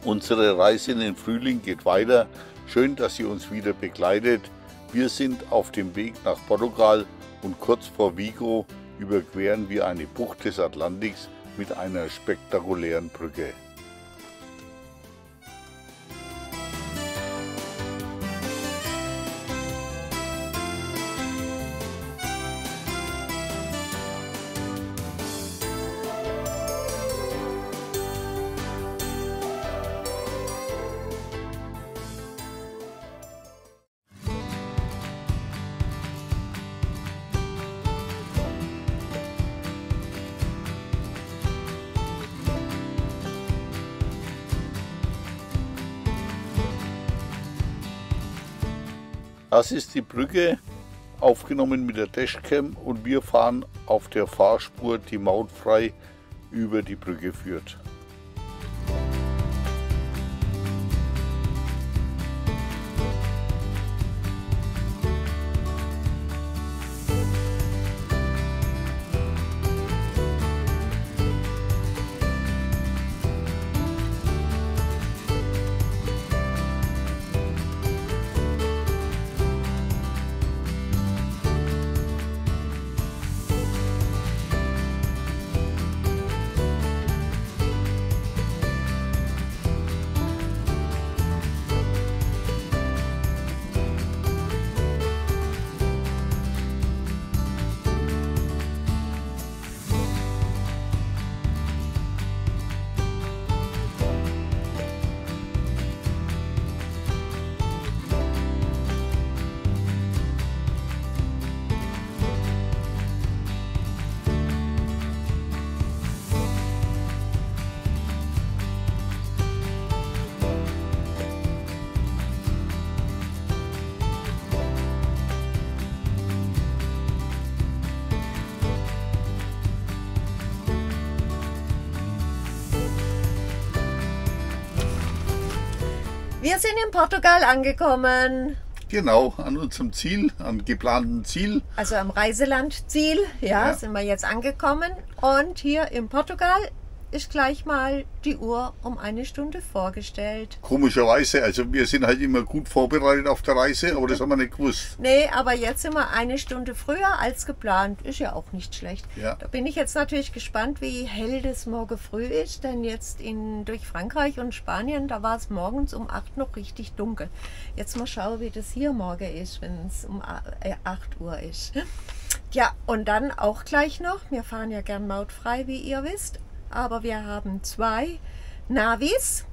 Unsere Reise in den Frühling geht weiter. Schön, dass ihr uns wieder begleitet. Wir sind auf dem Weg nach Portugal und kurz vor Vigo überqueren wir eine Bucht des Atlantiks mit einer spektakulären Brücke. Das ist die Brücke, aufgenommen mit der Dashcam, und wir fahren auf der Fahrspur, die mautfrei über die Brücke führt. Wir sind in Portugal angekommen. Genau, an unserem Ziel, am geplanten Ziel. Also am Reiselandziel, ja, sind wir jetzt angekommen. Und hier in Portugal ist gleich mal die Uhr um eine Stunde vorgestellt. Komischerweise, also wir sind halt immer gut vorbereitet auf der Reise, aber das haben wir nicht gewusst. Nee, aber jetzt sind wir eine Stunde früher als geplant. Ist ja auch nicht schlecht. Ja. Da bin ich jetzt natürlich gespannt, wie hell das morgen früh ist. Denn jetzt durch Frankreich und Spanien, da war es morgens um 8 noch richtig dunkel. Jetzt mal schauen, wie das hier morgen ist, wenn es um 8 Uhr ist. Ja, und dann auch gleich noch, wir fahren ja gern mautfrei, wie ihr wisst. Aber wir haben 2 Navis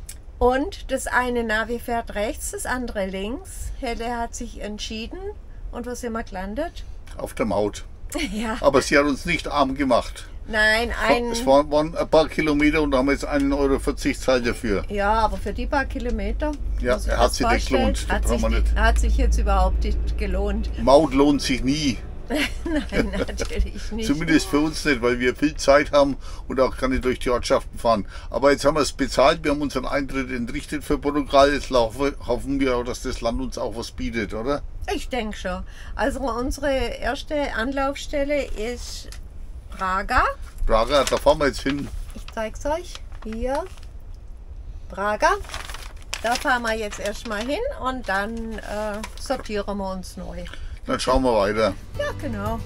und das eine Navi fährt rechts, das andere links. Helle hat sich entschieden. Und wo sind wir gelandet? Auf der Maut. Ja. Aber sie hat uns nicht arm gemacht. Nein, Es waren ein paar Kilometer und da haben wir jetzt 1,40 Euro zahlt dafür. Ja, aber für die paar Kilometer. Ja, hat sich nicht gelohnt. Hat sich jetzt überhaupt nicht gelohnt. Maut lohnt sich nie. Nein, natürlich nicht. Zumindest für uns nicht, weil wir viel Zeit haben und auch gar nicht durch die Ortschaften fahren. Aber jetzt haben wir es bezahlt, wir haben unseren Eintritt entrichtet für Portugal. Jetzt hoffen wir auch, dass das Land uns auch was bietet, oder? Ich denke schon. Also unsere erste Anlaufstelle ist Braga. Braga, da fahren wir jetzt hin. Ich zeige es euch. Hier. Braga. Da fahren wir jetzt erstmal hin und dann sortieren wir uns neu. Dann schauen wir weiter. Ja, genau.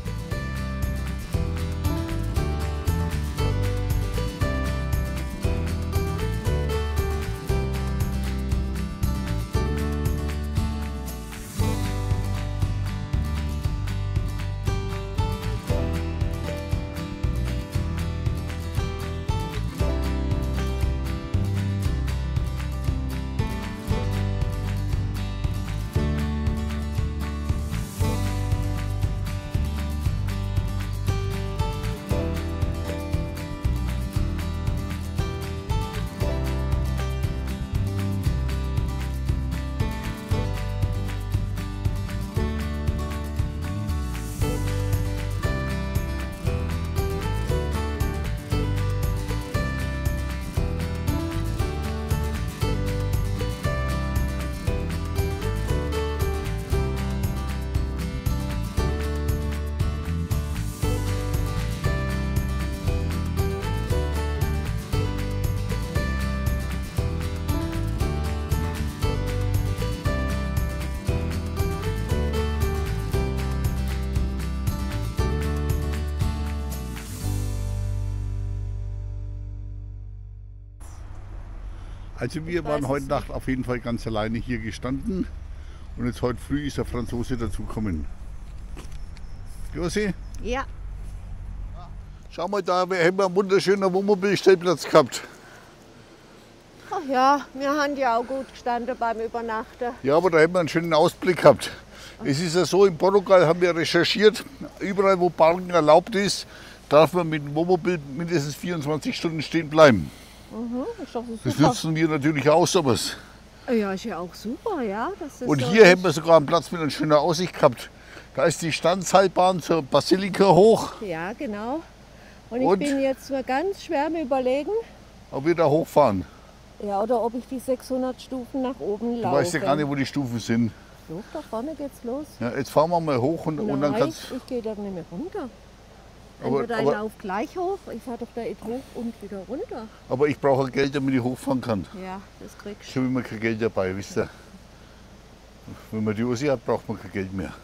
Also wir waren heute Nacht auf jeden Fall ganz alleine hier gestanden und jetzt heute früh ist der Franzose dazugekommen. Josi? Ja. Schau mal da, wir haben einen wunderschönen Wohnmobilstellplatz gehabt. Ach ja, wir haben ja auch gut gestanden beim Übernachten. Ja, aber da haben wir einen schönen Ausblick gehabt. Es ist ja so, in Portugal haben wir recherchiert, überall wo Parken erlaubt ist, darf man mit dem Wohnmobil mindestens 24 Stunden stehen bleiben. Ist doch so Das super. nutzen wir natürlich auch sowas. Ja, ist ja auch super, ja. Das ist Und so hier hätten wir sogar einen Platz mit einer schönen Aussicht gehabt. Da ist die Standseilbahn zur Basilika hoch, Ja, genau. Und Und? ich bin jetzt mal ganz schwer am Überlegen, ob wir da hochfahren. ja, oder ob ich die 600 Stufen nach oben Du laufe. weißt ja gar nicht, wo die Stufen sind. Doch, da vorne geht's los. Ja, jetzt fahren wir mal hoch und dann Nein, kannst ich gehe da nicht mehr runter. Aber- Entweder ich aber- laufe gleich hoch, ich fahre doch da nicht hoch und wieder runter. Aber ich brauche Geld, damit ich hochfahren kann. Ja, das kriegst Ich habe immer kein Geld dabei, wisst ihr. Wenn man die Usi hat, braucht man kein Geld mehr.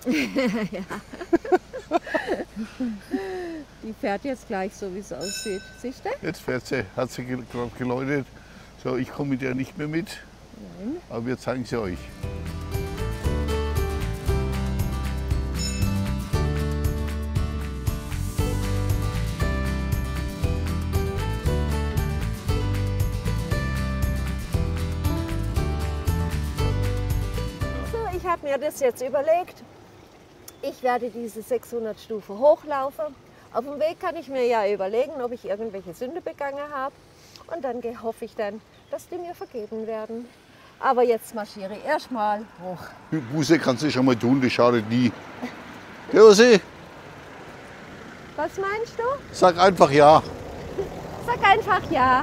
Die fährt jetzt gleich so, wie es aussieht. Siehst du? Jetzt fährt sie, hat sie gerade geläutet. So, ich komme mit der nicht mehr mit, Nein. aber wir zeigen sie euch. So, ich habe mir das jetzt überlegt. Ich werde diese 600 Stufen hochlaufen. Auf dem Weg kann ich mir ja überlegen, ob ich irgendwelche Sünde begangen habe. Und dann hoffe ich dann, dass die mir vergeben werden. Aber jetzt marschiere ich erstmal hoch. Buße kannst du schon mal tun, das schadet nie. Josi, Was meinst du? sag einfach ja. Sag einfach ja.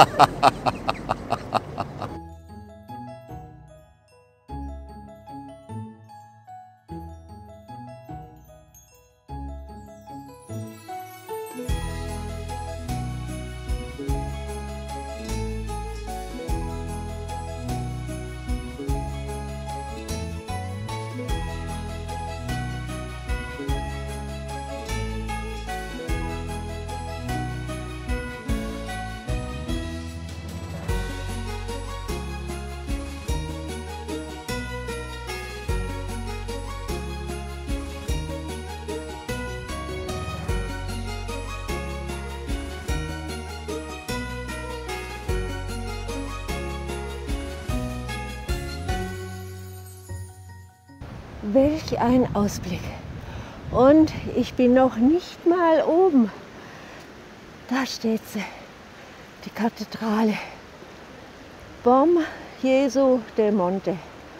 Welch ein Ausblick. Und ich bin noch nicht mal oben. Da steht sie, die Kathedrale. Bom Jesu del Monte.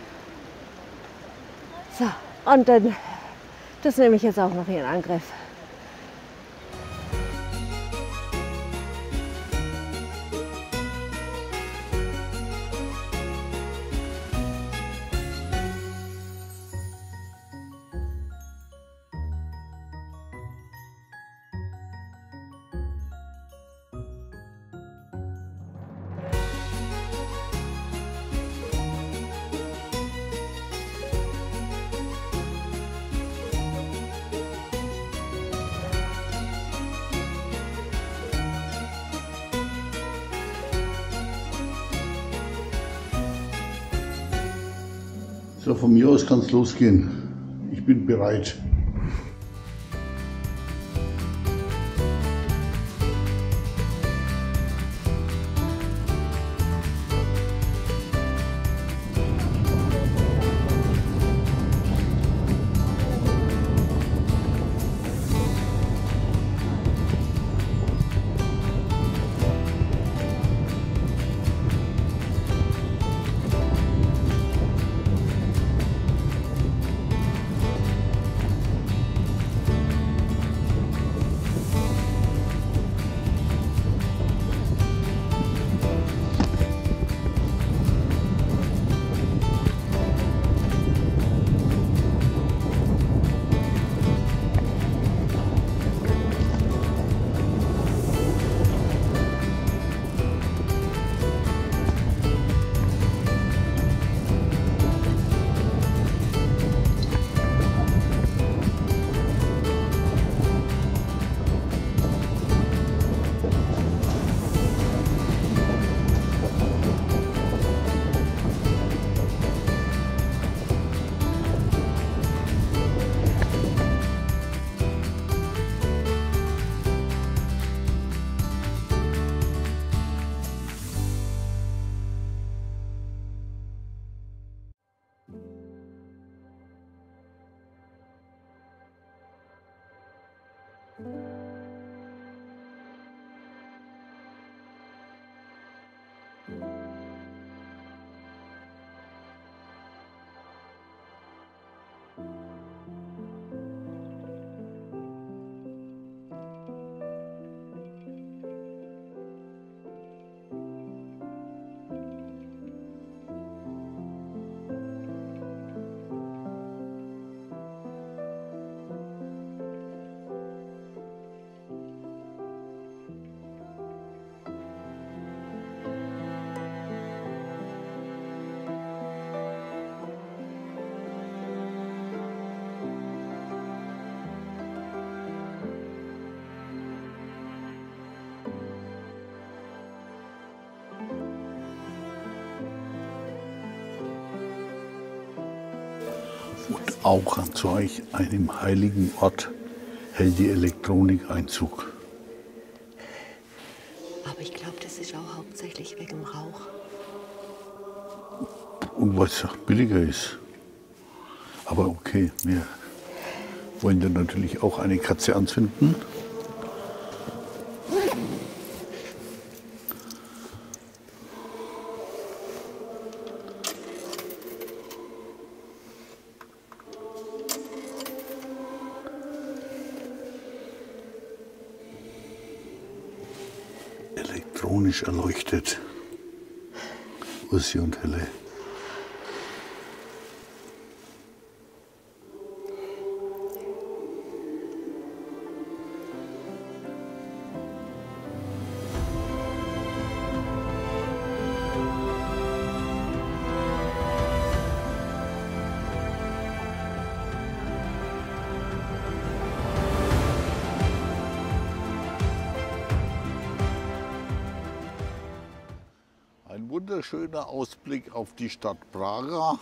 So, und dann, das nehme ich jetzt auch noch in Angriff. So, von mir aus kann es losgehen. Ich bin bereit. Und auch an solch einem heiligen Ort hält die Elektronik Einzug. Aber ich glaube, das ist auch hauptsächlich wegen dem Rauch. Und weil es auch billiger ist. Aber okay, wir wollen dann natürlich auch eine Katze anzünden. Elektronisch erleuchtet. Ursi und Helle. Ein wunderschöner Ausblick auf die Stadt Praga.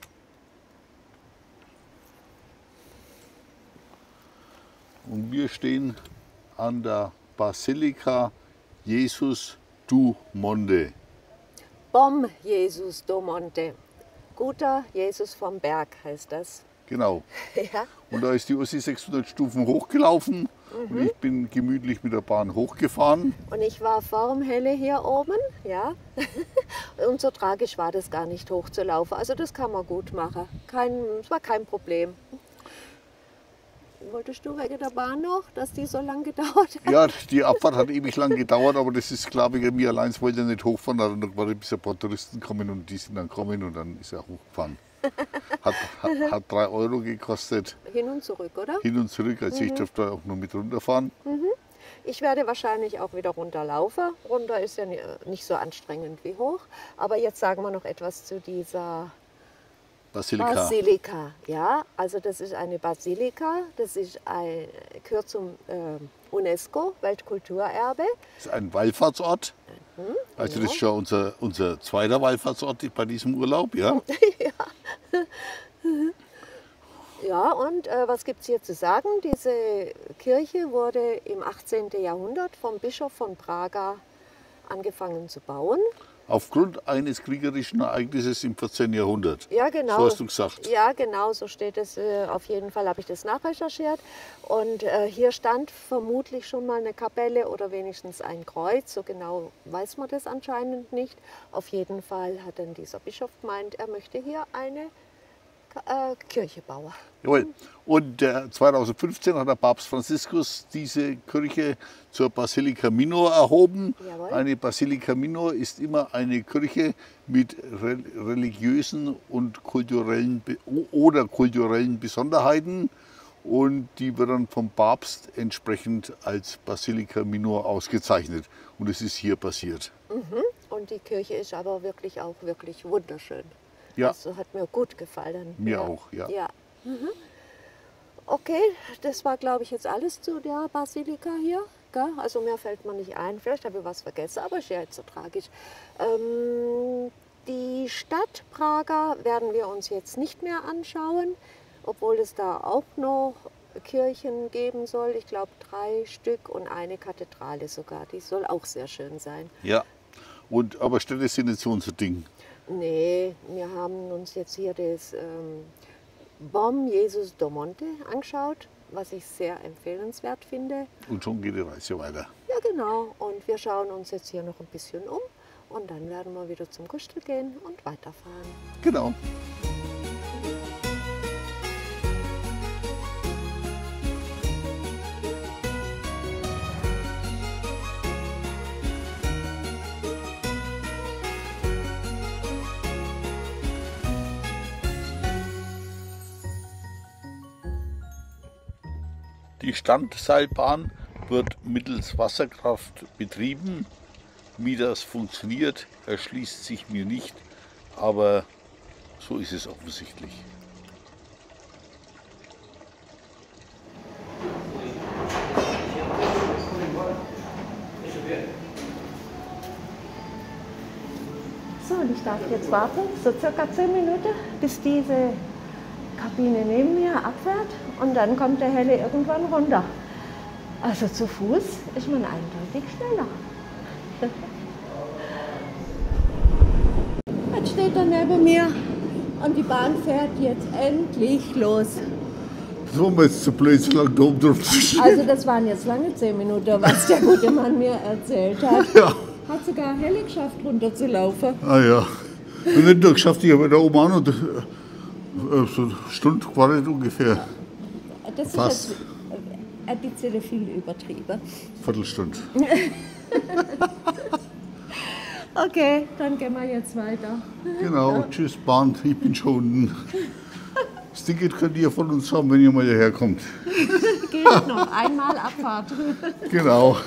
Und wir stehen an der Basilika Jesus du Monte. Bom Jesus do Monte. Guter Jesus vom Berg heißt das. Genau. Ja. Und da ist die Ursi 600 Stufen hochgelaufen und ich bin gemütlich mit der Bahn hochgefahren. Und ich war vorm Helle hier oben, ja. Und so tragisch war das gar nicht hochzulaufen. Also das kann man gut machen. Es war kein Problem. Wolltest du wegen der Bahn noch, dass die so lange gedauert hat? Ja, die Abfahrt hat ewig lang gedauert, aber das ist klar, wegen mir allein wollte er nicht hochfahren. Dann hat er bis ein paar Touristen kommen und die sind dann kommen und dann ist er hochgefahren. Hat 3 Euro gekostet. Hin und zurück, oder? Hin und zurück, also ich durfte auch nur mit runterfahren. Ich werde wahrscheinlich auch wieder runterlaufen. Runter ist ja nicht so anstrengend wie hoch. Aber jetzt sagen wir noch etwas zu dieser Basilika. Ja, also das ist eine Basilika. Das gehört zum UNESCO, Weltkulturerbe. Das ist ein Wallfahrtsort. Also das ist schon unser zweiter Wallfahrtsort bei diesem Urlaub, ja? Ja, und was gibt es hier zu sagen? Diese Kirche wurde im 18. Jahrhundert vom Bischof von Praga angefangen zu bauen. Aufgrund eines kriegerischen Ereignisses im 14. Jahrhundert. Ja, genau. So hast du gesagt. Ja, genau, so steht es. Auf jeden Fall habe ich das nachrecherchiert. Und hier stand vermutlich schon mal eine Kapelle oder wenigstens ein Kreuz. So genau weiß man das anscheinend nicht. Auf jeden Fall hat dann dieser Bischof gemeint, er möchte hier eine Kirche bauen. Jawohl. Und 2015 hat der Papst Franziskus diese Kirche zur Basilika Minor erhoben. Jawohl. Eine Basilika Minor ist immer eine Kirche mit religiösen und kulturellen Besonderheiten. Und die wird dann vom Papst entsprechend als Basilika Minor ausgezeichnet. Und es ist hier passiert. Und die Kirche ist aber wirklich auch wirklich wunderschön. Ja. Also hat mir gut gefallen. Mir auch, ja. Okay, das war, glaube ich, jetzt alles zu der Basilika hier. Gell? Also mir fällt mir nicht ein. Vielleicht habe ich was vergessen, aber ist ja jetzt so tragisch. Die Stadt Praga werden wir uns jetzt nicht mehr anschauen, obwohl es da auch noch Kirchen geben soll. Ich glaube 3 Stück und eine Kathedrale sogar. Die soll auch sehr schön sein. Ja, aber Städte sind nicht so unser Ding. Nee, wir haben uns jetzt hier das Bom Jesus do Monte angeschaut, was ich sehr empfehlenswert finde. Und schon geht die Reise weiter. Ja, genau. Und wir schauen uns jetzt hier noch ein bisschen um Und dann werden wir wieder zum Gustel gehen und weiterfahren. Genau. Die Standseilbahn wird mittels Wasserkraft betrieben. Wie das funktioniert, erschließt sich mir nicht, aber so ist es offensichtlich. So, und ich darf jetzt warten, so circa 10 Minuten, bis diese Kabine neben mir abfährt und dann kommt der Helle irgendwann runter. Also zu Fuß ist man eindeutig schneller. Jetzt steht er neben mir und die Bahn fährt jetzt endlich los. Das war mir jetzt zu blöd, so lange da oben drauf zu stehen. Also das waren jetzt lange 10 Minuten, was der gute Mann mir erzählt hat. Ja. Hat sogar Helle geschafft, runterzulaufen. Ah ja. Und nicht nur geschafft, ich habe da oben auch noch so eine Stunde gewartet ungefähr. Das ist Fast. jetzt ein bisschen viel übertrieben. Viertelstunde. Okay, dann gehen wir jetzt weiter. Genau, tschüss Bahn, ich bin schon unten. Das Ticket könnt ihr von uns haben, wenn ihr mal hierher kommt. Geht noch einmal Abfahrt. Genau.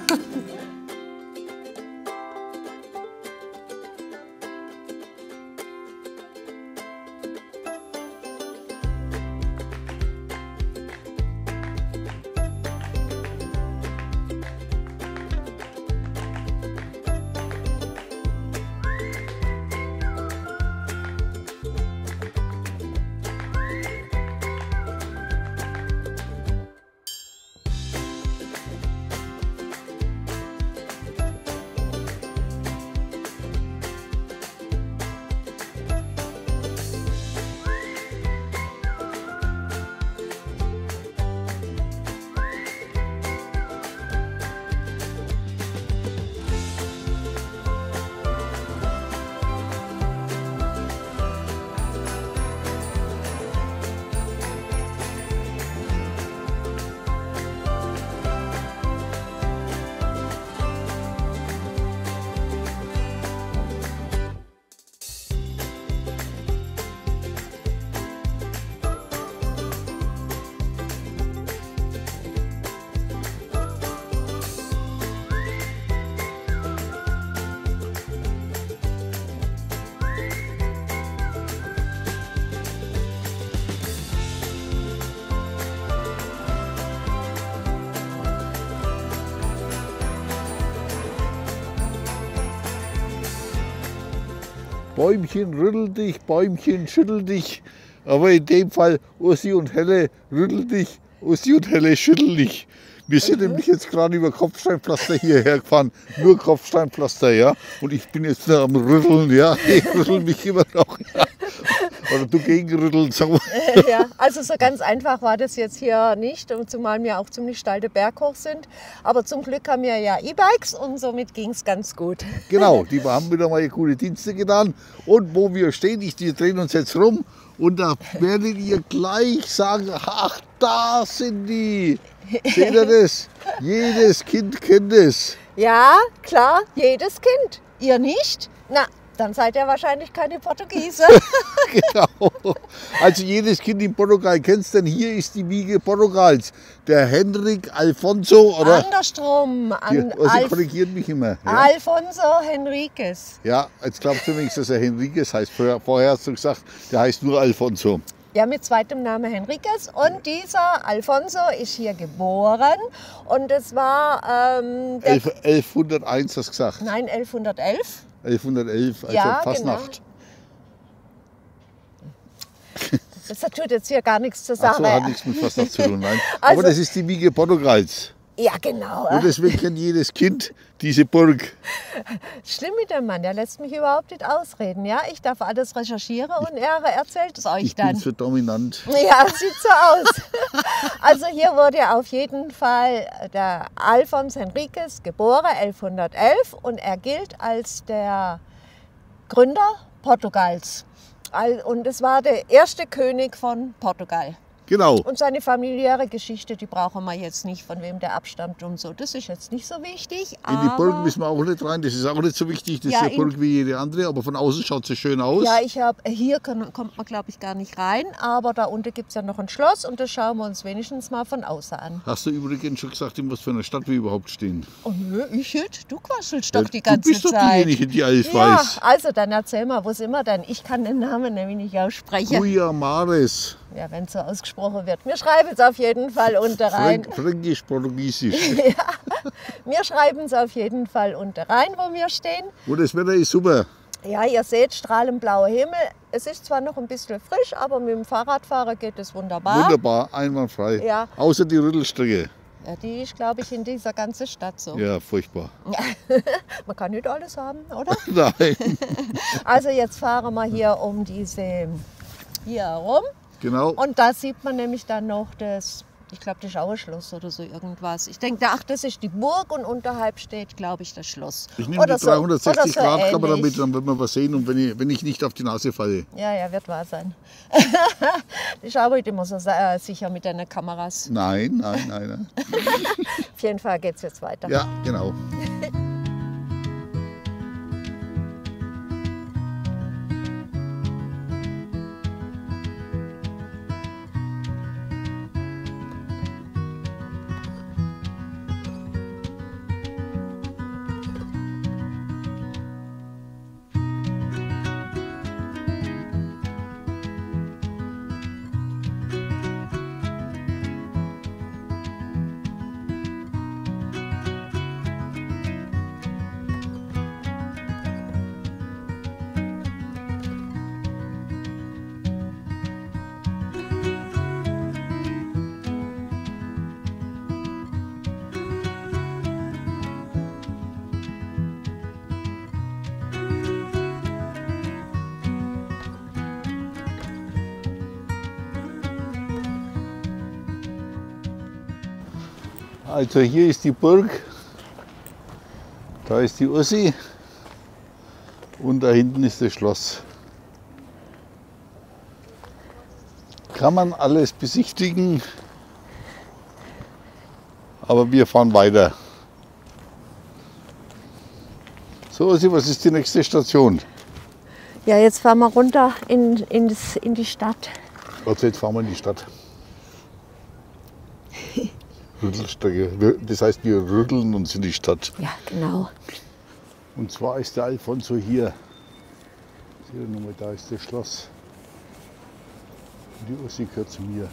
Bäumchen rüttel dich, Bäumchen schüttel dich. Aber in dem Fall Ursi und Helle rüttel dich, Ursi und Helle schüttel dich. Wir sind nämlich jetzt gerade über Kopfsteinpflaster hierher gefahren, nur Kopfsteinpflaster, ja. Und ich bin jetzt da am Rütteln, ja. Ich rüttel mich immer noch. Ja. Oder du gegenrütteln, sag mal. Ja, also so ganz einfach war das jetzt hier nicht, zumal wir auch ziemlich steil den Berg hoch sind. Aber zum Glück haben wir ja E-Bikes und somit ging es ganz gut. Genau, die haben wieder mal gute Dienste getan. Und wo wir stehen, wir drehen uns jetzt rum und da werdet ihr gleich sagen, ach, da sind die. Seht ihr das? Jedes Kind kennt es. Ja, klar, jedes Kind. Ihr nicht? Na, dann seid ihr wahrscheinlich keine Portugiesen. Genau. Also jedes Kind in Portugal kennt es, denn hier ist die Wiege Portugals. Der Henrik Alfonso, oder? Andersrum. Sie korrigiert mich immer. Ja? Alfonso Henriques. Ja, jetzt glaubst du wenigstens, dass er Henriques heißt. Vorher hast du gesagt, der heißt nur Alfonso. Ja, mit zweitem Namen Henriques. Und dieser Alfonso ist hier geboren. Und es war... 1101 hast du gesagt. Nein, 1111. 1111, also Ja, Fastnacht. Genau. Das tut jetzt hier gar nichts zur Ach Sache. so, hat nichts mit Fastnacht zu tun, nein. Also- Aber das ist die Wiege Portugals. Ja, genau. Und deswegen kennt jedes Kind diese Burg. Schlimm mit dem Mann, der lässt mich überhaupt nicht ausreden. Ja? Ich darf alles recherchieren und er erzählt es euch Ich dann. bin so dominant. Ja, sieht so aus. Also hier wurde auf jeden Fall der Alfons Henriques geboren, 1111, und er gilt als der Gründer Portugals. Und es war der erste König von Portugal. Genau. Und seine familiäre Geschichte, die brauchen wir jetzt nicht, von wem der abstammt und so. Das ist jetzt nicht so wichtig. In die Burg müssen wir auch nicht rein, das ist auch nicht so wichtig. Das Ja, ist eine Burg wie jede andere, aber von außen schaut sie schön aus. Ja, hier kommt man, glaube ich, gar nicht rein, aber da unten gibt es ja noch ein Schloss und das schauen wir uns wenigstens mal von außen an. Hast du übrigens schon gesagt, in was für einer Stadt wir überhaupt stehen? Oh nö, ich nicht. Du quasselst doch die ganze Du bist doch Zeit. diejenige, die alles Ja, weiß. also dann erzähl mal, wo sind wir denn? Ich kann den Namen nämlich nicht aussprechen. Guiamares, Ja, wenn es so ausgesprochen wird. Wir schreiben es auf jeden Fall unter rein. Fränkisch-Portugiesisch. Wir schreiben es auf jeden Fall unter rein, wo wir stehen. Und das Wetter ist super. Ja, ihr seht, strahlend blauer Himmel. Es ist zwar noch ein bisschen frisch, aber mit dem Fahrradfahrer geht es wunderbar. Wunderbar, einwandfrei. Ja. Außer die Rüttelstrecke. Ja, die ist, glaube ich, in dieser ganzen Stadt so. Ja, furchtbar. Man kann nicht alles haben, oder? Nein. Also jetzt fahren wir hier um diese hier herum. Genau. Und da sieht man nämlich dann noch das, ich glaube, das Schauerschloss oder so irgendwas. Ich denke, ach, das ist die Burg und unterhalb steht, glaube ich, das Schloss. Ich nehme die Oder so- 360-Grad-Kamera ähnlich. mit, dann wird man was sehen und wenn ich nicht auf die Nase falle. Ja, ja, wird wahr sein. Ich arbeite immer so sicher mit deinen Kameras. Nein, nein, nein. nein. Auf jeden Fall geht es jetzt weiter. Ja, genau. Also hier ist die Burg, da ist die Ussi und da hinten ist das Schloss. Kann man alles besichtigen, aber wir fahren weiter. So Ussi, was ist die nächste Station? Ja, jetzt fahren wir runter in die Stadt. Also jetzt fahren wir in die Stadt. Rüttelstrecke. Das heißt, wir rütteln uns in die Stadt. Ja, genau. Und zwar ist der Alfonso hier. Seht ihr nochmal, da ist das Schloss. Und die Ussi gehört zu mir.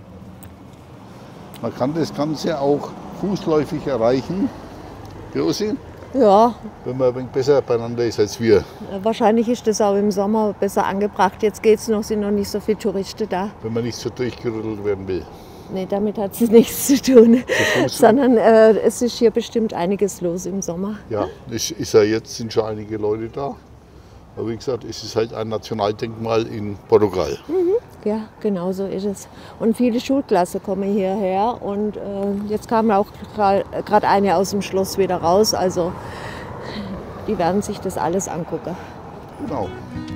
Man kann das Ganze auch fußläufig erreichen. Die Ussi, Ja, wenn man ein wenig besser beieinander ist als wir. wahrscheinlich ist das auch im Sommer besser angebracht. Jetzt geht's noch, sind noch nicht so viele Touristen da. Wenn man nicht so durchgerüttelt werden will. Nee, damit hat es nichts zu tun. Fuß- Sondern es ist hier bestimmt einiges los im Sommer. Ja, es ist ja jetzt, sind schon einige Leute da. Aber wie gesagt, es ist halt ein Nationaldenkmal in Portugal. Ja, genau so ist es. Und viele Schulklassen kommen hierher. Und jetzt kam auch gerade eine aus dem Schloss wieder raus. Also die werden sich das alles angucken. Genau.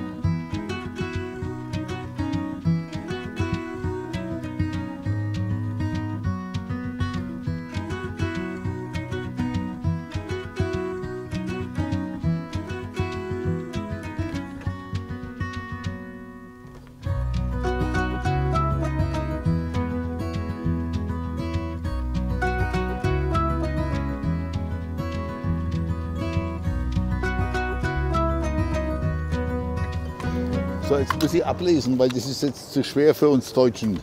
So, jetzt muss ich ablesen, weil das ist jetzt zu schwer für uns Deutschen.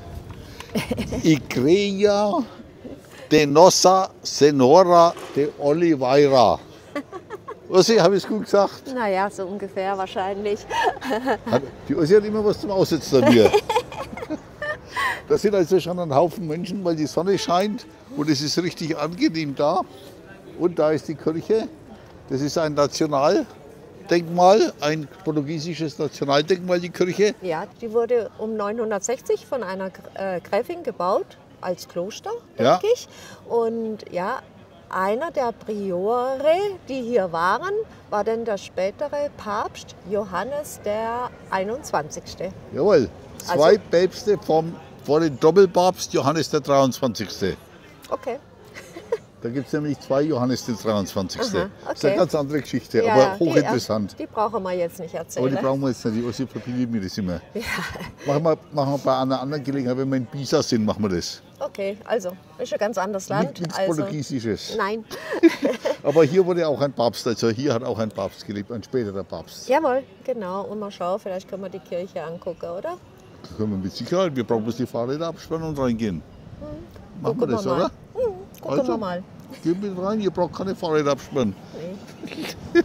Igreja de Nossa Senhora de Oliveira. Ussi, habe ich es gut gesagt? Naja, so ungefähr wahrscheinlich. Die Ussi hat immer was zum Aussetzen an mir. Da sind also schon ein Haufen Menschen, weil die Sonne scheint und es ist richtig angenehm da. Und da ist die Kirche. Das ist ein Nationaldenkmal, ein portugiesisches Nationaldenkmal, die Kirche. Ja, die wurde um 960 von einer Gräfin gebaut, als Kloster, denke ich. Und ja, einer der Priore, die hier waren, war dann der spätere Papst Johannes der 21. Jawohl, zwei Päpste vor dem Doppelpapst Johannes der 23. Okay. Da gibt es nämlich zwei Johannes den 23. Aha, okay. Das ist eine ganz andere Geschichte, Ja, aber hochinteressant. Die brauchen wir jetzt nicht erzählen. Aber die brauchen wir jetzt nicht, die Ossi verbietet mir das immer. Ja. Machen wir bei einer anderen Gelegenheit, wenn wir in Pisa sind, machen wir das. Okay, also, ist ein ganz anderes Land. Nichts also, Portugiesisches. Nein. Aber hier wurde auch ein Papst, also hier hat auch ein Papst gelebt, ein späterer Papst. Jawohl, genau. Und mal schauen, vielleicht können wir die Kirche angucken, oder? Das können wir mit Sicherheit. Wir brauchen bloß die Fahrräder absperren und reingehen. Machen wir das, oder? Gucken wir mal. Geht mit rein, ihr braucht keine Fahrräder absperren. Nee.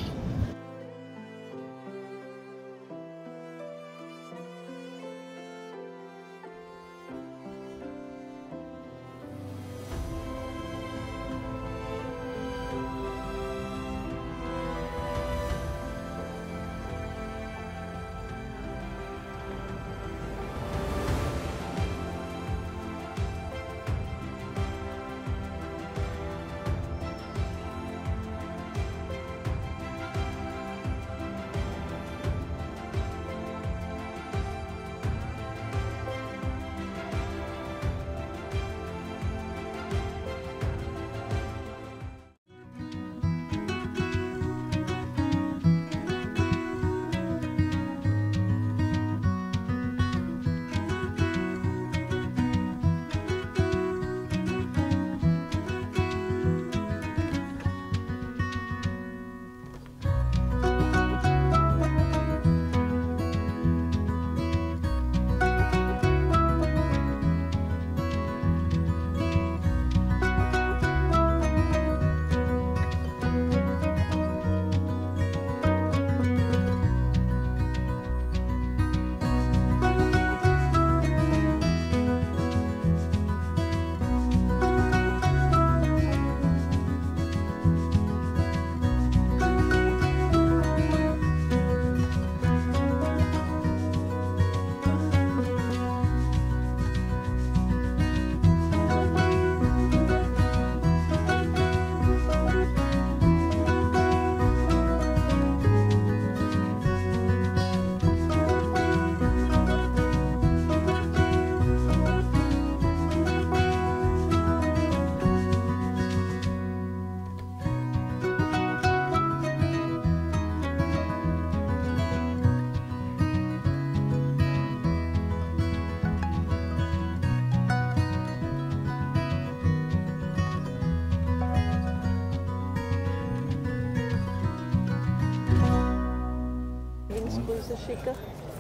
Grüße schicke.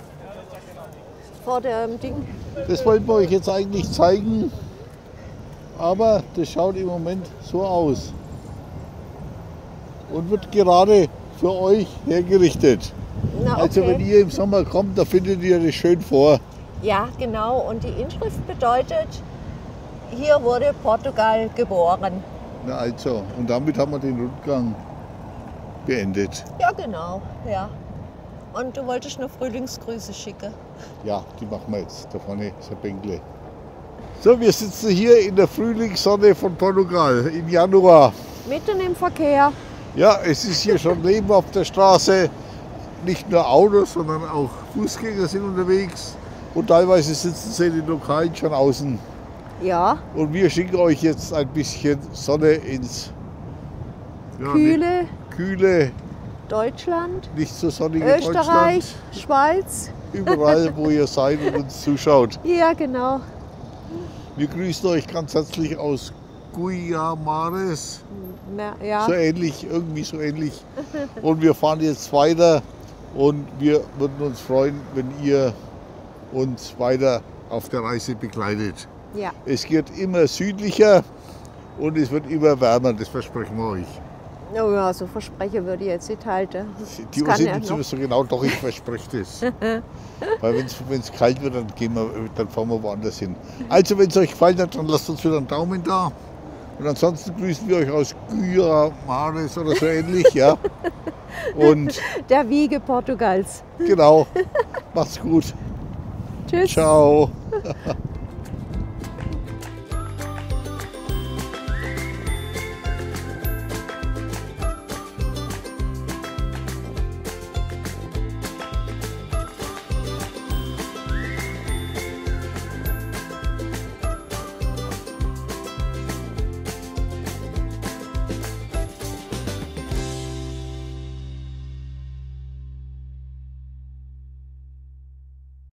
Vor dem Ding. Das wollten wir euch jetzt eigentlich zeigen, aber das schaut im Moment so aus und wird gerade für euch hergerichtet. Na, okay. Also wenn ihr im Sommer kommt, da findet ihr das schön vor. Ja, genau. Und die Inschrift bedeutet, hier wurde Portugal geboren. Na also, und damit haben wir den Rundgang beendet. Ja, genau. Ja. Und du wolltest nur Frühlingsgrüße schicken. Ja, die machen wir jetzt. Da vorne ist ein Bänkle. So, wir sitzen hier in der Frühlingssonne von Portugal im Januar. Mitten im Verkehr. Ja, es ist hier schon Leben auf der Straße. Nicht nur Autos, sondern auch Fußgänger sind unterwegs. Und teilweise sitzen sie in den Lokalen schon außen. Ja. Und wir schicken euch jetzt ein bisschen Sonne ins kühle Deutschland, nicht so sonnige Österreich, Deutschland. Schweiz. Überall, wo ihr seid und uns zuschaut. Ja, genau. Wir grüßen euch ganz herzlich aus Guiamares. Ja. So ähnlich, irgendwie so ähnlich. Und wir fahren jetzt weiter und wir würden uns freuen, wenn ihr uns weiter auf der Reise begleitet. Ja. Es geht immer südlicher und es wird immer wärmer, das versprechen wir euch. Oh ja, so Versprechen würde ich jetzt nicht halten. Die Uhr sind sowieso genau, doch, ich verspreche das. Weil wenn es kalt wird, dann fahren wir woanders hin. Also wenn es euch gefallen hat, dann lasst uns wieder einen Daumen da. Und ansonsten grüßen wir euch aus Gyra, Mares oder so ähnlich. Ja. Und der Wiege Portugals. Genau, macht's gut. Tschüss. Ciao.